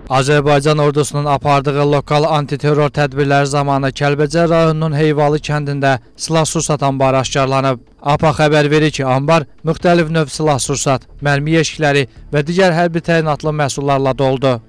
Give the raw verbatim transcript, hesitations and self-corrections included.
Azərbaycan ordusunun apardığı lokal antiterror tədbirləri zamanı Kəlbəcər rayonunun Heyvalı kəndində silah-sursat ambarı aşkarlanıb. APA xəbər verir ki, ambar müxtəlif növ silah-sursat, mərmi yeşikləri və digər hərbi təyinatlı məhsullarla doldu.